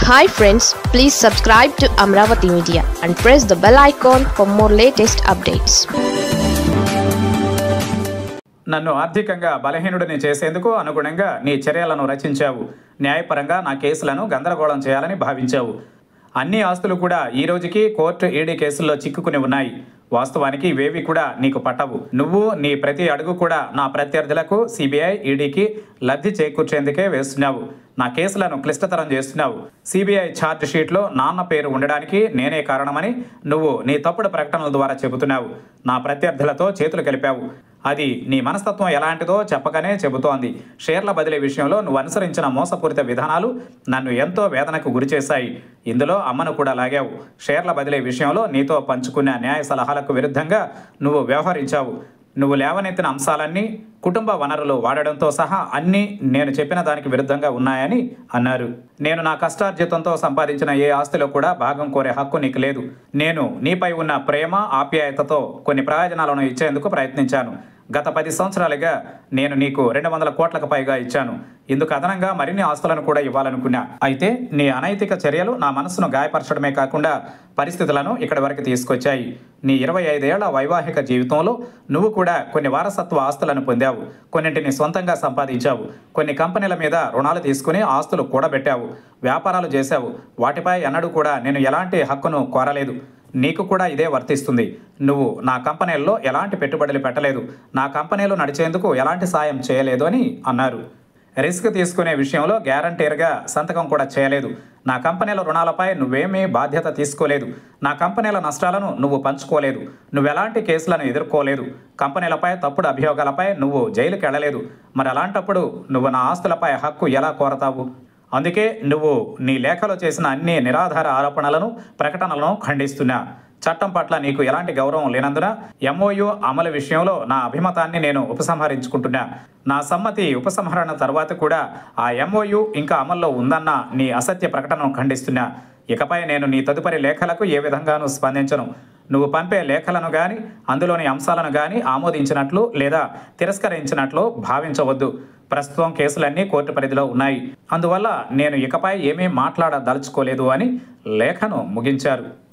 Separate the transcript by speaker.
Speaker 1: Hi friends, please subscribe to Amaravathi Media and press the bell icon for more latest updates.
Speaker 2: నన్ను ఆర్థికంగా బలహీనుడిని చేసేందుకు అనుగుణంగా నీ చర్యలను రచించావు. న్యాయపరంగా నా కేసులను గందరగోళం చేయాలని భావించావు. అన్ని ఆస్తులు కూడా ఈ రోజుకి కోర్టు ఈడీ కేసుల్లో చిక్కుకుని ఉన్నాయి. వాస్తవానికి ఇవేవి కూడా నీకు పట్టవు. నువ్వు నీ ప్రతి అడుగు కూడా నా ప్రత్యర్థులకు సిబిఐ ఈడీకి లబ్ధి చేకూర్చేందుకే వేస్తున్నావు. నా కేసులను క్లిష్టతరం చేస్తున్నావు. సిబిఐ ఛార్జ్ షీట్లో నాన్న పేరు ఉండడానికి నేనే కారణమని నువ్వు నీ తప్పుడు ప్రకటనల ద్వారా చెబుతున్నావు. నా ప్రత్యర్థులతో చేతులు కలిపావు. అది నీ మనస్తత్వం ఎలాంటిదో చెప్పకనే చెబుతోంది. షేర్ల బదిలీ విషయంలో నువ్వు అనుసరించిన మోసపూరిత విధానాలు నన్ను ఎంతో వేదనకు గురిచేశాయి. ఇందులో అమ్మను కూడా లాగావు. షేర్ల బదిలీ విషయంలో నీతో పంచుకున్న న్యాయ సలహాలకు విరుద్ధంగా నువ్వు వ్యవహరించావు. నువ్వు లేవనెత్తిన అంశాలన్నీ కుటుంబ వనరులు వాడడంతో సహా అన్నీ నేను చెప్పిన దానికి విరుద్ధంగా ఉన్నాయని అన్నారు. నేను నా కష్టార్జితంతో సంపాదించిన ఏ ఆస్తిలో కూడా భాగం కోరే హక్కు నీకు లేదు. నేను నీపై ఉన్న ప్రేమ ఆప్యాయతతో కొన్ని ప్రయోజనాలను ఇచ్చేందుకు ప్రయత్నించాను. గత 10 సంవత్సరాలుగా నేను నీకు 200 కోట్లకు పైగా ఇచ్చాను. ఇందుకు అదనంగా మరిన్ని ఆస్తులను కూడా ఇవ్వాలనుకున్నా. అయితే నీ అనైతిక చర్యలు నా మనసును గాయపరచడమే కాకుండా పరిస్థితులను ఇక్కడి వరకు తీసుకొచ్చాయి. నీ 25 ఏళ్ల వైవాహిక జీవితంలో నువ్వు కూడా కొన్ని వారసత్వ ఆస్తులను పొందావు. కొన్నింటిని సొంతంగా సంపాదించావు. కొన్ని కంపెనీల మీద రుణాలు తీసుకుని ఆస్తులు కూడబెట్టావు. వ్యాపారాలు చేశావు. వాటిపై ఎన్నడూ కూడా నేను ఎలాంటి హక్కును కోరలేదు. నీకు కూడా ఇదే వర్తిస్తుంది. నువ్వు నా కంపెనీల్లో ఎలాంటి పెట్టుబడులు పెట్టలేదు. నా కంపెనీలు నడిచేందుకు ఎలాంటి సాయం చేయలేదు అని అన్నారు. రిస్క్ తీసుకునే విషయంలో గ్యారంటీర్గా సంతకం కూడా చేయలేదు. నా కంపెనీల రుణాలపై నువ్వేమీ బాధ్యత తీసుకోలేదు. నా కంపెనీల నష్టాలను నువ్వు పంచుకోలేదు. నువ్వెలాంటి కేసులను ఎదుర్కోలేదు. కంపెనీలపై తప్పుడు అభియోగాలపై నువ్వు జైలుకి వెళ్ళలేదు. మరి అలాంటప్పుడు నువ్వు నా ఆస్తులపై హక్కు ఎలా కోరతావు? అందుకే నువ్వు నీ లేఖలో చేసిన అన్ని నిరాధార ఆరోపణలను ప్రకటనలను ఖండిస్తున్నా. చట్టం పట్ల నీకు ఎలాంటి గౌరవం లేనందున ఎంఓయూ అమలు విషయంలో నా అభిమతాన్ని నేను ఉపసంహరించుకుంటున్నా. నా సమ్మతి ఉపసంహరణ తర్వాత కూడా ఆ ఎంఓయూ ఇంకా అమల్లో ఉందన్న నీ అసత్య ప్రకటనను ఖండిస్తున్నా. ఇకపై నేను నీ తదుపరి లేఖలకు ఏ విధంగానూ స్పందించను. నువ్వు పంపే లేఖలను కానీ అందులోని అంశాలను కానీ ఆమోదించినట్లు లేదా తిరస్కరించినట్లు భావించవద్దు. ప్రస్తుతం కేసులన్నీ కోర్టు పరిధిలో ఉన్నాయి. అందువల్ల నేను ఇకపై ఏమీ మాట్లాడదలుచుకోలేదు అని లేఖను ముగించారు.